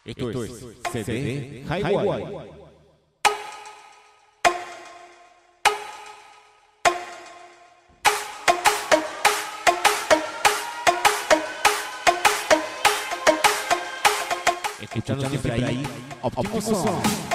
Esto es CD Highway. Escuchando siempre ahí Optimus Sound.